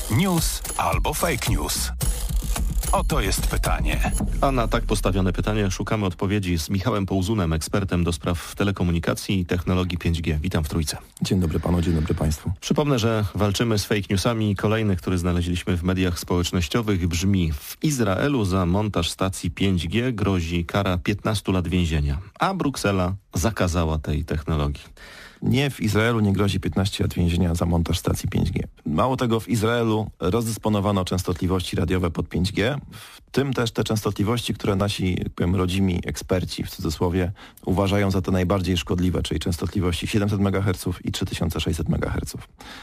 News albo fake news? Oto jest pytanie. A na tak postawione pytanie szukamy odpowiedzi z Michałem Połzunem, ekspertem do spraw telekomunikacji i technologii 5G. Witam w Trójce. Dzień dobry panu, dzień dobry państwu. Przypomnę, że walczymy z fake newsami. Kolejny, który znaleźliśmy w mediach społecznościowych, brzmi: w Izraelu za montaż stacji 5G grozi kara 15 lat więzienia, a Bruksela zakazała tej technologii. Nie, w Izraelu nie grozi 15 lat więzienia za montaż stacji 5G. Mało tego, w Izraelu rozdysponowano częstotliwości radiowe pod 5G, w tym też te częstotliwości, które nasi, rodzimi eksperci, w cudzysłowie, uważają za te najbardziej szkodliwe, czyli częstotliwości 700 MHz i 3600 MHz.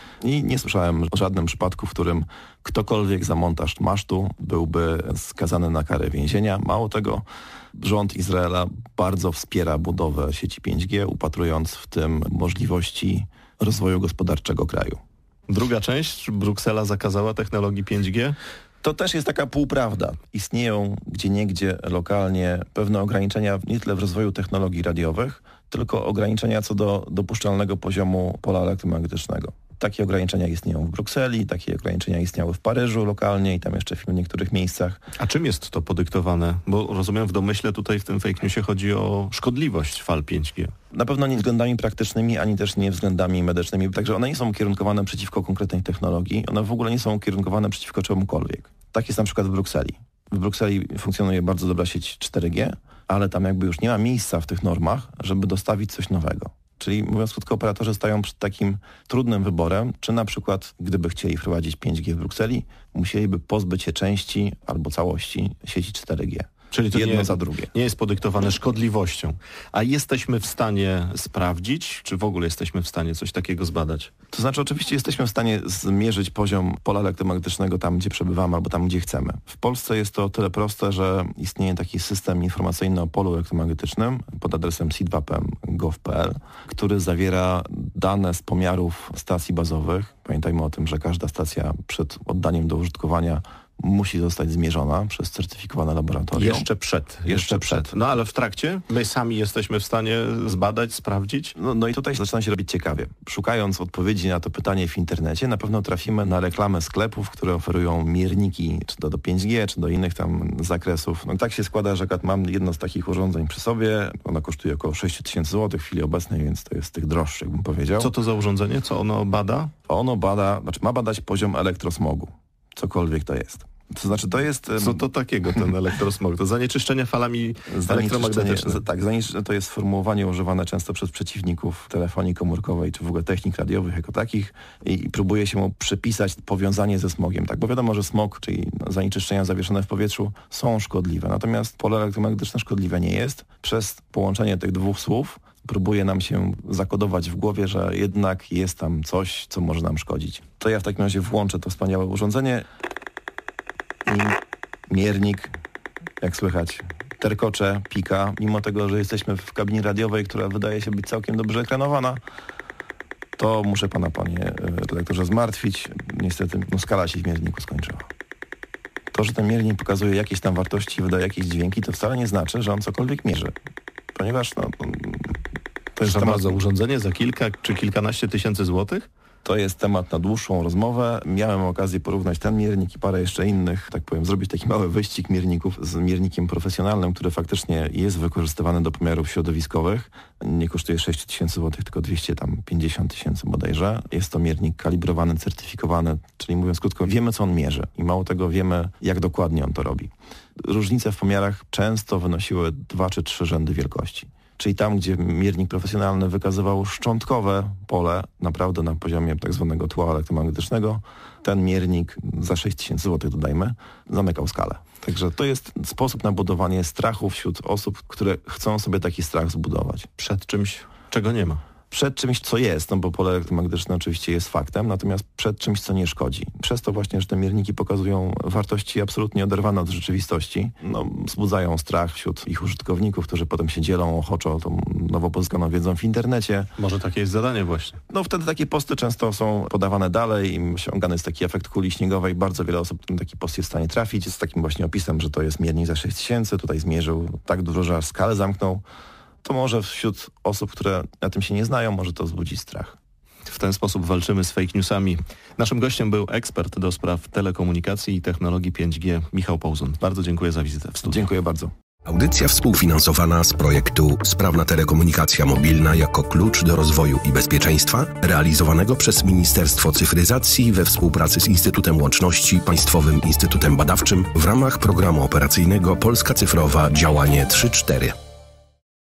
I nie słyszałem o żadnym przypadku, w którym ktokolwiek za montaż masztu byłby skazany na karę więzienia. Mało tego, rząd Izraela bardzo wspiera budowę sieci 5G, upatrując w tym możliwości rozwoju gospodarczego kraju. Druga część, Bruksela zakazała technologii 5G? To też jest taka półprawda. Istnieją gdzieniegdzie lokalnie pewne ograniczenia nie tyle w rozwoju technologii radiowych, tylko ograniczenia co do dopuszczalnego poziomu pola elektromagnetycznego. Takie ograniczenia istnieją w Brukseli, takie ograniczenia istniały w Paryżu lokalnie i tam jeszcze w niektórych miejscach. A czym jest to podyktowane? Bo rozumiem, w domyśle tutaj w tym fake newsie chodzi o szkodliwość fal 5G. Na pewno nie względami praktycznymi, ani też nie względami medycznymi. Także one nie są ukierunkowane przeciwko konkretnej technologii. One w ogóle nie są ukierunkowane przeciwko czemukolwiek. Tak jest na przykład w Brukseli. W Brukseli funkcjonuje bardzo dobra sieć 4G, ale tam jakby już nie ma miejsca w tych normach, żeby dostawić coś nowego. Czyli mówiąc krótko, operatorzy stają przed takim trudnym wyborem, czy na przykład gdyby chcieli wprowadzić 5G w Brukseli, musieliby pozbyć się części albo całości sieci 4G. Czyli to jedno za drugie. Nie jest podyktowane szkodliwością. A jesteśmy w stanie sprawdzić, czy w ogóle jesteśmy w stanie coś takiego zbadać? To znaczy oczywiście jesteśmy w stanie zmierzyć poziom pola elektromagnetycznego tam, gdzie przebywamy albo tam, gdzie chcemy. W Polsce jest to o tyle proste, że istnieje taki system informacyjny o polu elektromagnetycznym pod adresem sidwapem.gov.pl, który zawiera dane z pomiarów stacji bazowych. Pamiętajmy o tym, że każda stacja przed oddaniem do użytkowania musi zostać zmierzona przez certyfikowane laboratorium. Jeszcze przed. No ale w trakcie my sami jesteśmy w stanie zbadać, sprawdzić? No i tutaj zaczyna się robić ciekawie. Szukając odpowiedzi na to pytanie w internecie, na pewno trafimy na reklamę sklepów, które oferują mierniki, czy to do 5G, czy do innych tam zakresów. No i tak się składa, że mam jedno z takich urządzeń przy sobie. Ono kosztuje około 6 000 złotych w chwili obecnej, więc to jest z tych droższych, bym powiedział. Co to za urządzenie? Co ono bada? Ono ma badać poziom elektrosmogu. Cokolwiek to jest. To znaczy to jest... Co to takiego ten elektrosmog? To zanieczyszczenie falami elektromagnetycznymi. Tak, to jest sformułowanie używane często przez przeciwników telefonii komórkowej, czy w ogóle technik radiowych jako takich i próbuje się mu przypisać powiązanie ze smogiem. Tak, bo wiadomo, że smog, czyli zanieczyszczenia zawieszone w powietrzu są szkodliwe. Natomiast pole elektromagnetyczne szkodliwe nie jest. Przez połączenie tych dwóch słów próbuje nam się zakodować w głowie, że jednak jest tam coś, co może nam szkodzić. To ja w takim razie włączę to wspaniałe urządzenie i miernik, jak słychać, terkocze, pika. Mimo tego, że jesteśmy w kabinie radiowej, która wydaje się być całkiem dobrze ekranowana, to muszę pana, panie redaktorze, zmartwić. Niestety skala się w mierniku skończyła. To, że ten miernik pokazuje jakieś tam wartości, wydaje jakieś dźwięki, to wcale nie znaczy, że on cokolwiek mierzy. Ponieważ to jest temat za urządzenie za kilka czy kilkanaście tysięcy złotych? To jest temat na dłuższą rozmowę. Miałem okazję porównać ten miernik i parę jeszcze innych, tak powiem, zrobić taki mały wyścig mierników z miernikiem profesjonalnym, który faktycznie jest wykorzystywany do pomiarów środowiskowych. Nie kosztuje 6 000 złotych, tylko 250 000 bodajże. Jest to miernik kalibrowany, certyfikowany, czyli mówiąc krótko, wiemy, co on mierzy i mało tego, wiemy, jak dokładnie on to robi. Różnice w pomiarach często wynosiły 2 czy 3 rzędy wielkości. Czyli tam, gdzie miernik profesjonalny wykazywał szczątkowe pole, naprawdę na poziomie tak zwanego tła elektromagnetycznego, ten miernik za 6 000 złotych, dodajmy, zamykał skalę. Także to jest sposób na budowanie strachu wśród osób, które chcą sobie taki strach zbudować. Przed czymś, czego nie ma. Przed czymś, co jest, bo pole elektromagnetyczne oczywiście jest faktem, natomiast przed czymś, co nie szkodzi. Przez to właśnie, że te mierniki pokazują wartości absolutnie oderwane od rzeczywistości, wzbudzają strach wśród ich użytkowników, którzy potem się dzielą ochoczo tą nowo pozyskaną wiedzą w internecie. Może takie jest zadanie właśnie. Wtedy takie posty często są podawane dalej i osiągany jest taki efekt kuli śniegowej. Bardzo wiele osób na taki post jest w stanie trafić z takim właśnie opisem, że to jest miernik za 6 000, tutaj zmierzył tak dużo, że aż skalę zamknął. To może wśród osób, które na tym się nie znają, może to wzbudzić strach. W ten sposób walczymy z fake newsami. Naszym gościem był ekspert do spraw telekomunikacji i technologii 5G, Michał Pouzun. Bardzo dziękuję za wizytę w studiu. Dziękuję bardzo. Audycja współfinansowana z projektu Sprawna telekomunikacja mobilna jako klucz do rozwoju i bezpieczeństwa, realizowanego przez Ministerstwo Cyfryzacji we współpracy z Instytutem Łączności, Państwowym Instytutem Badawczym w ramach programu operacyjnego Polska Cyfrowa Działanie 3.4.